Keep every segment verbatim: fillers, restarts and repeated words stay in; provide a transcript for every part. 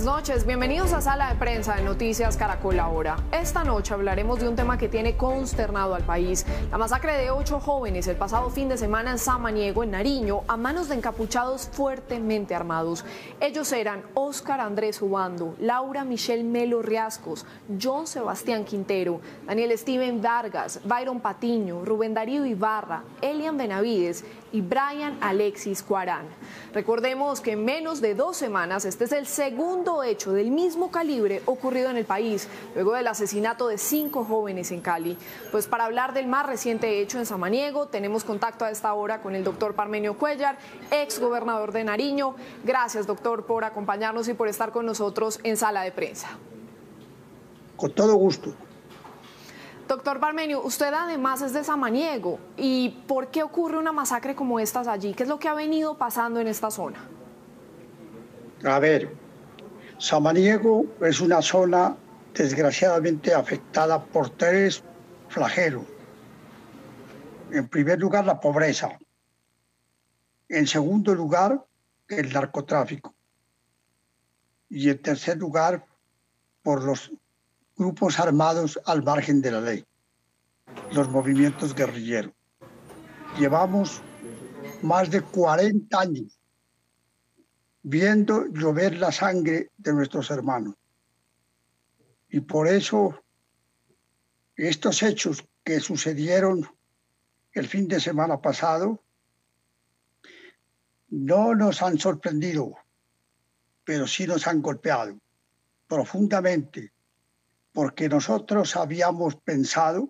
noches, bienvenidos a Sala de Prensa de Noticias Caracol Ahora. Esta noche hablaremos de un tema que tiene consternado al país: la masacre de ocho jóvenes el pasado fin de semana en Samaniego, en Nariño, a manos de encapuchados fuertemente armados. Ellos eran Óscar Andrés Ubando, Laura Michelle Melo Riascos, John Sebastián Quintero, Daniel Steven Vargas, Byron Patiño, Rubén Darío Ibarra, Elian Benavides y Brian Alexis Cuarán. Recordemos que en menos de dos semanas este es el segundo hecho del mismo calibre ocurrido en el país, luego del asesinato de cinco jóvenes en Cali. Pues para hablar del más reciente hecho en Samaniego, tenemos contacto a esta hora con el doctor Parmenio Cuéllar, ex gobernador de Nariño. Gracias, doctor, por acompañarnos y por estar con nosotros en Sala de Prensa. Con todo gusto. Doctor Parmenio, usted además es de Samaniego. ¿Y por qué ocurre una masacre como estas allí? ¿Qué es lo que ha venido pasando en esta zona? A ver, Samaniego es una zona desgraciadamente afectada por tres flagelos. En primer lugar, la pobreza. En segundo lugar, el narcotráfico. Y en tercer lugar, por los grupos armados al margen de la ley, los movimientos guerrilleros. Llevamos más de cuarenta años viendo llover la sangre de nuestros hermanos. Y por eso estos hechos que sucedieron el fin de semana pasado no nos han sorprendido, pero sí nos han golpeado profundamente, porque nosotros habíamos pensado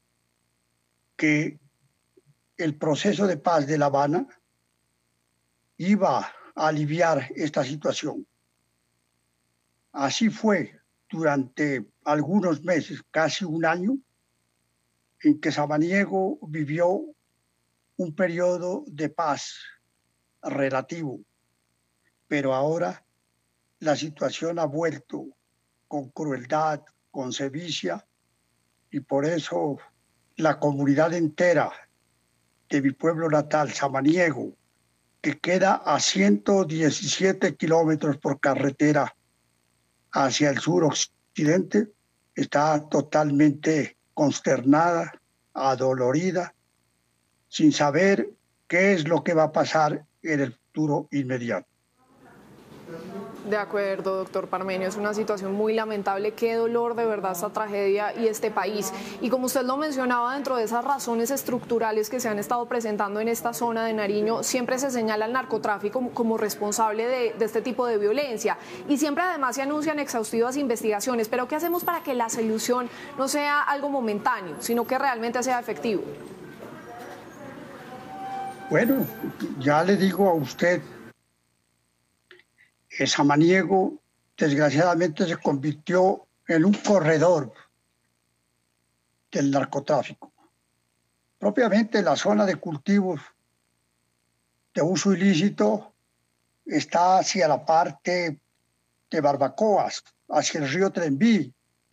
que el proceso de paz de La Habana iba a aliviar esta situación. Así fue durante algunos meses, casi un año, en que Samaniego vivió un periodo de paz relativo, pero ahora la situación ha vuelto con crueldad, con sevicia, y por eso la comunidad entera de mi pueblo natal, Samaniego, que queda a ciento diecisiete kilómetros por carretera hacia el suroccidente, está totalmente consternada, adolorida, sin saber qué es lo que va a pasar en el futuro inmediato. De acuerdo, doctor Parmenio, es una situación muy lamentable. Qué dolor de verdad esta tragedia y este país. Y como usted lo mencionaba, dentro de esas razones estructurales que se han estado presentando en esta zona de Nariño, siempre se señala al narcotráfico como, como responsable de, de este tipo de violencia. Y siempre además se anuncian exhaustivas investigaciones. Pero ¿qué hacemos para que la solución no sea algo momentáneo, sino que realmente sea efectivo? Bueno, ya le digo a usted, que Samaniego desgraciadamente se convirtió en un corredor del narcotráfico. Propiamente la zona de cultivos de uso ilícito está hacia la parte de Barbacoas, hacia el río Trembí.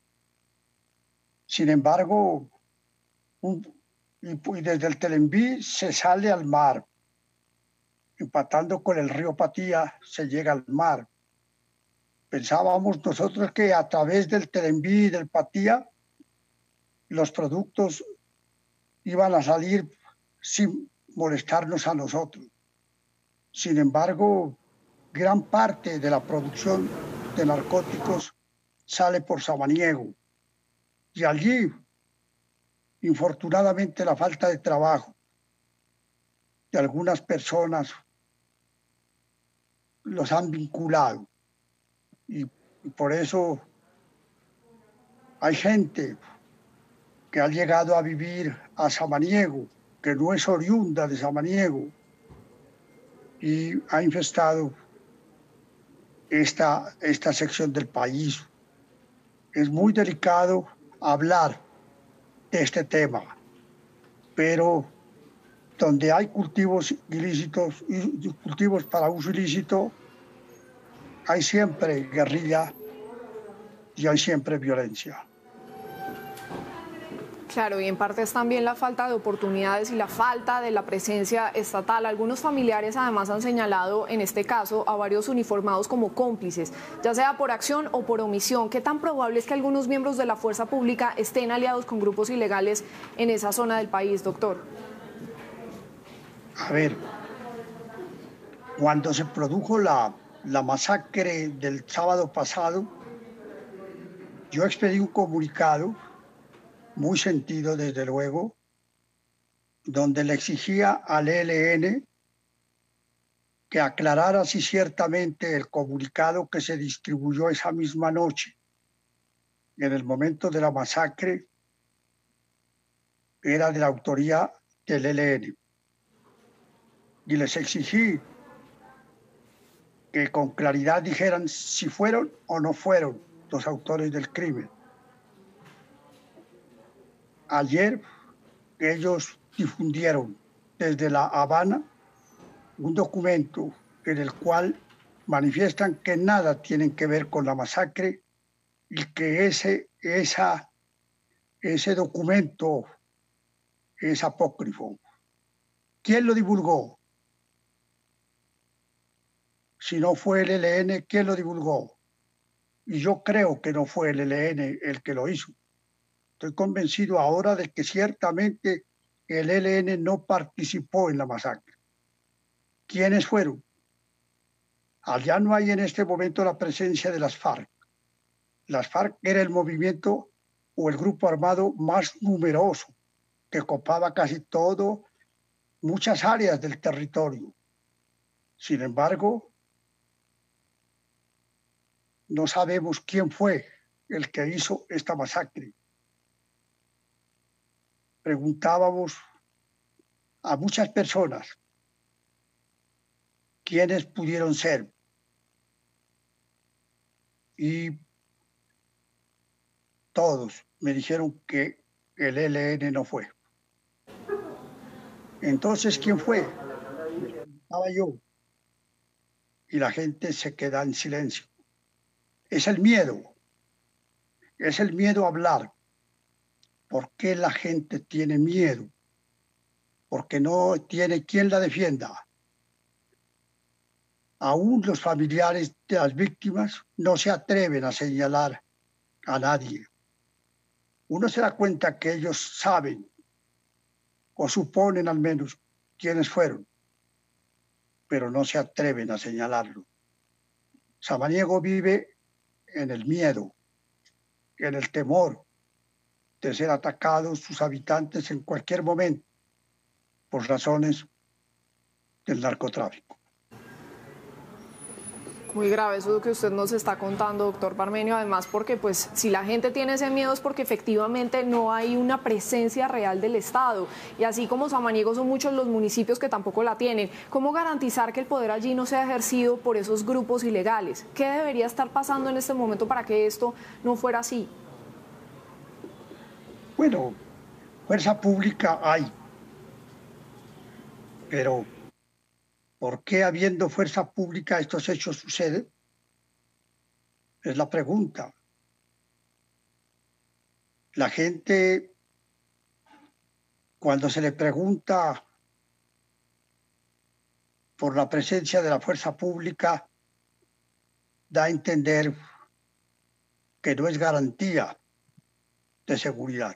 Sin embargo, un, y desde el Trembí se sale al mar. Empatando con el río Patía, se llega al mar. Pensábamos nosotros que a través del Trembí y del Patía los productos iban a salir sin molestarnos a nosotros. Sin embargo, gran parte de la producción de narcóticos sale por Samaniego. Y allí, infortunadamente, la falta de trabajo de algunas personas los han vinculado, y, y por eso hay gente que ha llegado a vivir a Samaniego, que no es oriunda de Samaniego, y ha infestado esta, esta sección del país. Es muy delicado hablar de este tema, pero donde hay cultivos ilícitos y cultivos para uso ilícito, hay siempre guerrilla y hay siempre violencia. Claro, y en parte es también la falta de oportunidades y la falta de la presencia estatal. Algunos familiares además han señalado en este caso a varios uniformados como cómplices, ya sea por acción o por omisión. ¿Qué tan probable es que algunos miembros de la fuerza pública estén aliados con grupos ilegales en esa zona del país, doctor? A ver, cuando se produjo la, la masacre del sábado pasado, yo expedí un comunicado muy sentido, desde luego, donde le exigía al E L N que aclarara si ciertamente el comunicado que se distribuyó esa misma noche, en el momento de la masacre, era de la autoría del E L N. Y les exigí que con claridad dijeran si fueron o no fueron los autores del crimen. Ayer ellos difundieron desde La Habana un documento en el cual manifiestan que nada tienen que ver con la masacre y que ese, esa, ese documento es apócrifo. ¿Quién lo divulgó? Si no fue el E L N, ¿quién lo divulgó? Y yo creo que no fue el E L N el que lo hizo. Estoy convencido ahora de que ciertamente el E L N no participó en la masacre. ¿Quiénes fueron? Allá no hay en este momento la presencia de las FARC. Las FARC era el movimiento o el grupo armado más numeroso, que copaba casi todo, muchas áreas del territorio. Sin embargo, no sabemos quién fue el que hizo esta masacre. Preguntábamos a muchas personas quiénes pudieron ser. Y todos me dijeron que el E L N no fue. Entonces, ¿quién fue? Estaba yo. Y la gente se queda en silencio. Es el miedo. Es el miedo a hablar. ¿Por qué la gente tiene miedo? Porque no tiene quien la defienda. Aún los familiares de las víctimas no se atreven a señalar a nadie. Uno se da cuenta que ellos saben, o suponen al menos, quiénes fueron, pero no se atreven a señalarlo. Samaniego vive en el miedo, en el temor de ser atacados sus habitantes en cualquier momento por razones del narcotráfico. Muy grave eso que usted nos está contando, doctor Parmenio, además porque pues si la gente tiene ese miedo es porque efectivamente no hay una presencia real del Estado, y así como Samaniego son muchos los municipios que tampoco la tienen. ¿Cómo garantizar que el poder allí no sea ejercido por esos grupos ilegales? ¿Qué debería estar pasando en este momento para que esto no fuera así? Bueno, fuerza pública hay, pero ¿por qué habiendo fuerza pública estos hechos suceden? Es la pregunta. La gente, cuando se le pregunta por la presencia de la fuerza pública, da a entender que no es garantía de seguridad.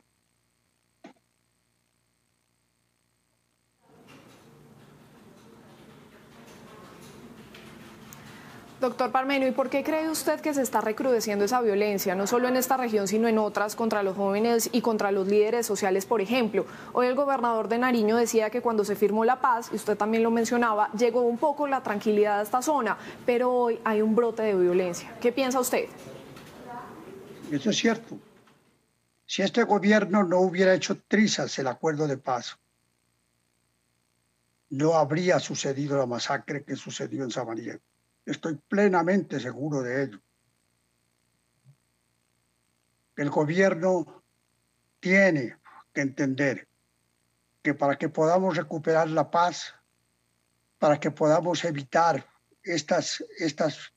Doctor Parmenio, ¿y por qué cree usted que se está recrudeciendo esa violencia, no solo en esta región, sino en otras, contra los jóvenes y contra los líderes sociales, por ejemplo? Hoy el gobernador de Nariño decía que cuando se firmó la paz, y usted también lo mencionaba, llegó un poco la tranquilidad a esta zona, pero hoy hay un brote de violencia. ¿Qué piensa usted? Eso es cierto. Si este gobierno no hubiera hecho trizas el acuerdo de paz, no habría sucedido la masacre que sucedió en Samaniego. Estoy plenamente seguro de ello. El gobierno tiene que entender que para que podamos recuperar la paz, para que podamos evitar estas, estas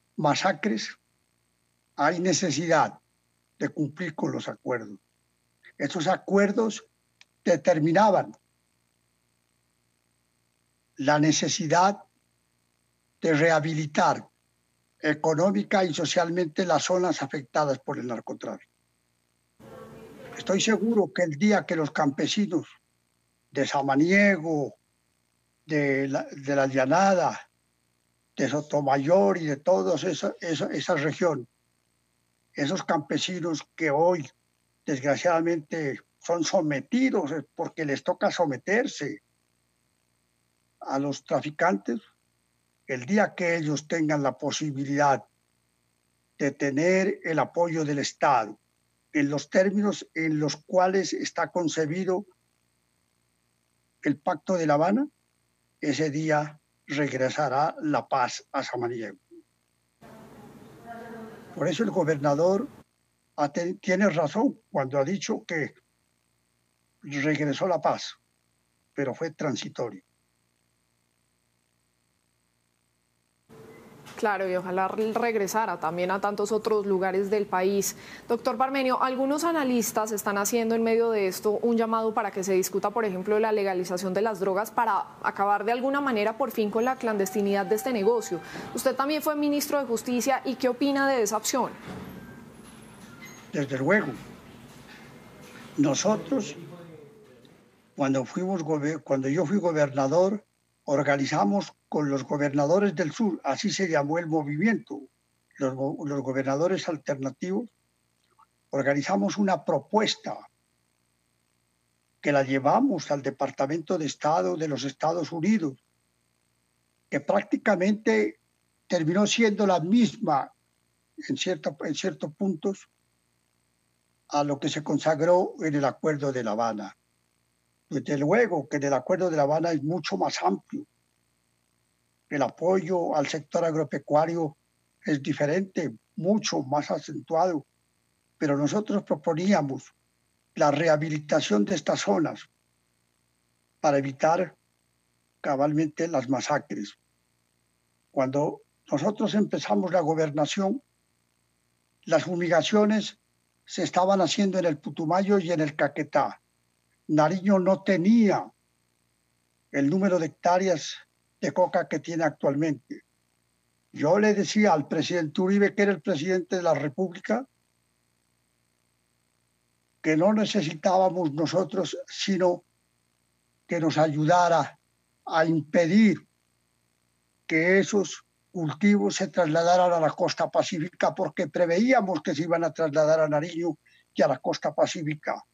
masacres, hay necesidad de cumplir con los acuerdos. Esos acuerdos determinaban la necesidad de rehabilitar económica y socialmente las zonas afectadas por el narcotráfico. Estoy seguro que el día que los campesinos de Samaniego, de la, de la Llanada, de Sotomayor y de toda esa, esa, esa región, esos campesinos que hoy desgraciadamente son sometidos porque les toca someterse a los traficantes, el día que ellos tengan la posibilidad de tener el apoyo del Estado en los términos en los cuales está concebido el Pacto de La Habana, ese día regresará la paz a Samaniego. Por eso el gobernador tiene razón cuando ha dicho que regresó la paz, pero fue transitorio. Claro, y ojalá regresara también a tantos otros lugares del país. Doctor Parmenio, algunos analistas están haciendo en medio de esto un llamado para que se discuta, por ejemplo, la legalización de las drogas para acabar de alguna manera por fin con la clandestinidad de este negocio. Usted también fue ministro de Justicia, ¿y qué opina de esa opción? Desde luego. Nosotros, cuando, fuimos, cuando yo fui gobernador, organizamos con los gobernadores del sur, así se llamó el movimiento, los, los gobernadores alternativos, organizamos una propuesta que la llevamos al Departamento de Estado de los Estados Unidos, que prácticamente terminó siendo la misma en, cierto, en ciertos puntos a lo que se consagró en el Acuerdo de La Habana. Desde luego que en el Acuerdo de La Habana es mucho más amplio. El apoyo al sector agropecuario es diferente, mucho más acentuado, pero nosotros proponíamos la rehabilitación de estas zonas para evitar cabalmente las masacres. Cuando nosotros empezamos la gobernación, las fumigaciones se estaban haciendo en el Putumayo y en el Caquetá. Nariño no tenía el número de hectáreas de coca que tiene actualmente. Yo le decía al presidente Uribe, que era el presidente de la República, que no necesitábamos nosotros, sino que nos ayudara a impedir que esos cultivos se trasladaran a la costa pacífica, porque preveíamos que se iban a trasladar a Nariño y a la costa pacífica.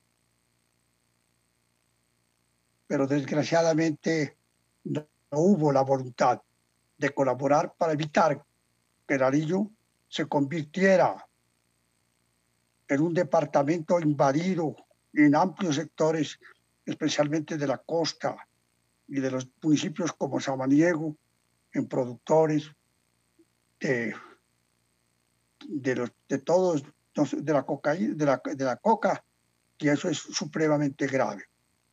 Pero desgraciadamente no, no hubo la voluntad de colaborar para evitar que Nariño se convirtiera en un departamento invadido en amplios sectores, especialmente de la costa y de los municipios como Samaniego, en productores de, de, los, de todos, de la, cocaína, de, la, de la coca, y eso es supremamente grave.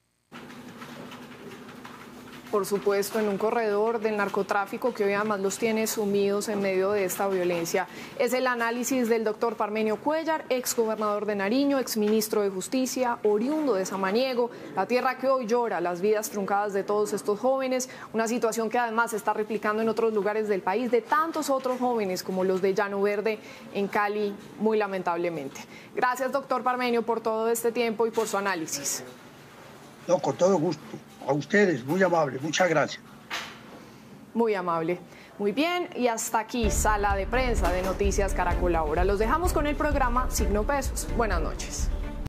Por supuesto, en un corredor del narcotráfico que hoy además los tiene sumidos en medio de esta violencia. Es el análisis del doctor Parmenio Cuéllar, exgobernador de Nariño, exministro de Justicia, oriundo de Samaniego, la tierra que hoy llora las vidas truncadas de todos estos jóvenes, una situación que además se está replicando en otros lugares del país, de tantos otros jóvenes como los de Llano Verde en Cali, muy lamentablemente. Gracias, doctor Parmenio, por todo este tiempo y por su análisis. No, con todo gusto. A ustedes, muy amable, muchas gracias. Muy amable. Muy bien, y hasta aquí, Sala de Prensa de Noticias Caracol Ahora. Los dejamos con el programa Signo Pesos. Buenas noches.